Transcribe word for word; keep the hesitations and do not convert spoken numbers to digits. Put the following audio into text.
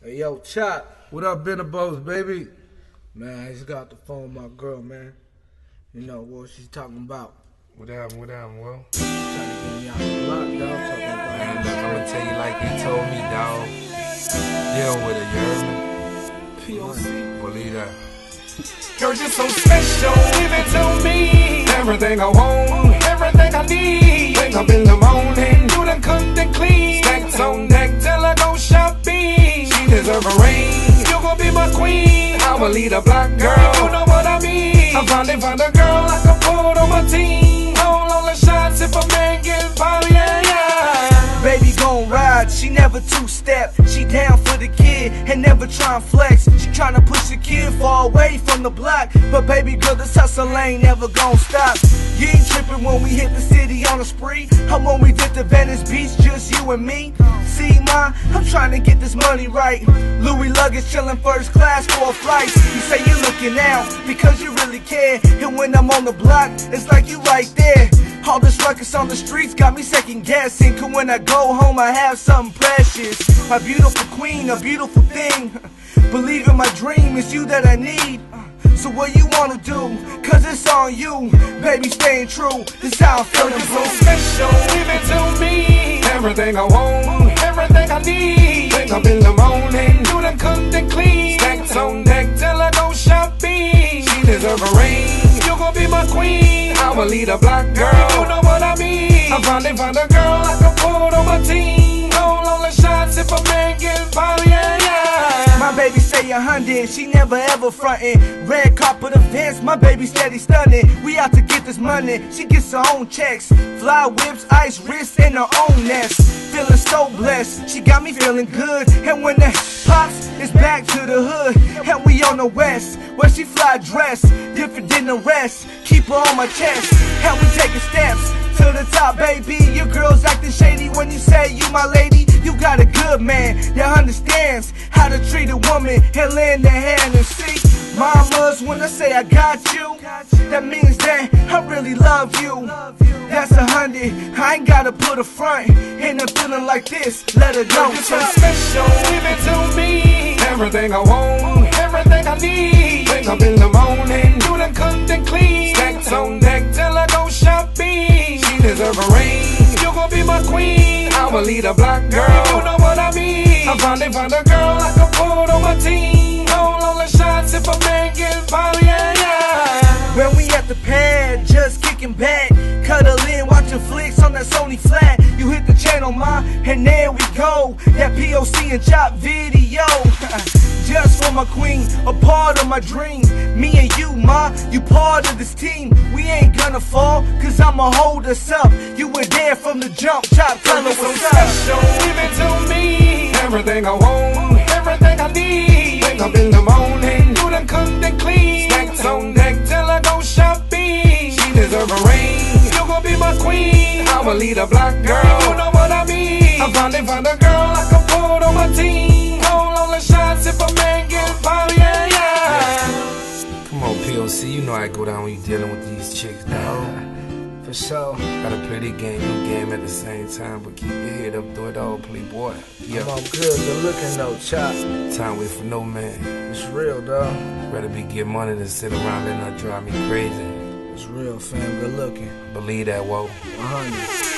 Hey, yo, Chop, what up, Benabos, baby? Man, I just got the phone with my girl, man. You know what she's talking about. What happened, what happened, Will? Trying to get me out the block, dog. Talking about Man, look, I'm gonna tell you like he told me, dog. Deal with it, you heard me? P O C. Believe that. Girl, you're so special, give it to me. Everything I want, everything I need. Wake up in the morning, you done cooked and clean. Stacks on deck till I go shopping. She deserve a ring, you gon' be my queen. I'ma lead a black girl, you know what I mean. I finally find a girl I can put on my team. Hold on the shots if a man get poly, yeah, yeah. Baby gon' ride, she never two-step. She down for the kid and never try and flex. She tryna push the kid far away from the block. But baby girl, this hustle ain't never gon' stop. You ain't trippin' when we hit the city on a spree. How when we did the Venice Beach, just you and me. See, ma, I'm tryna get this money right. Louis luggage chillin' first class for a flight. You say you're looking out because you really care. And when I'm on the block, it's like you right there. All this ruckus on the streets got me second guessing. Cause when I go home I have something precious. My beautiful queen, a beautiful thing. Believe in my dream, it's you that I need. So what you wanna do? Cause it's on you. Baby, staying true, this how I'm feeling, You're bro. so special, give it to me. Everything I want, everything I need. Wake up in the morning, you done cooked and clean. Stacks on deck till I go shopping. She deserve a ring, you gon' be my queen. I'ma lead a black girl, you know what I mean. I finally find a girl I can put on my team. Hold on the shots if a man get poly, yeah, yeah. My baby say a hundred, she never ever frontin'. Red carpet events, my baby steady stunning. We out to get this money, she gets her own checks. Fly whips, ice wrists, in her own nest. Feeling so blessed, she got me feeling good. And when that pops, it's back to the hood. And we on the west, where she fly dressed, different than the rest. Keep her on my chest, and we taking steps to the top, baby. Your girl's acting shady when you say you my lady. You got a good man that understands how to treat a woman and lend a hand and see. Mamas, when I say I got you, that means that I really love you. That's a hundred, I ain't gotta put a front. And I'm feeling like this, let her go. You're so special, give it to me. Everything I want, everything I need. Wake up in the morning, you done cooked and clean. Stacks on deck till I go shopping. She deserve a ring, you gon' be my queen. I'ma lead a black girl, you know what I mean. I finally find a girl I can put on my team. Hold on the shots if a man get poly, yeah, yeah. When we at the pad, just kicking back, cuddle in, watching flicks on that Sony flat. You hit the channel, ma, and there we go. That P O C and Chop video. Just for my queen, a part of my dream. Me and you, ma, you part of this team. We ain't gonna fall, cause I'ma hold us up. You were there from the jump, Chop, tell her So what's up. special, give it to me. Everything I want, everything I need. Wake up in the morning, you done cooked and clean. Stacks on deck till I go shopping. She deserve a ring, you gon' be my queen. I'ma lead a black girl, you know what I mean. I finally find a girl I can put on my team. Hold on the shots if a man get poly, yeah, yeah. Come on, P O C, you know I go down when you dealing with these chicks, dog. For sure. Gotta play the game, new game at the same time, but keep your head up, do it all, playboy. Yeah. I'm all good, good looking though, Chop. Time wait for no man. It's real, dog. Rather be get money than sit around letting her drive me crazy. It's real, fam, good looking. Believe that, whoa. one hundred.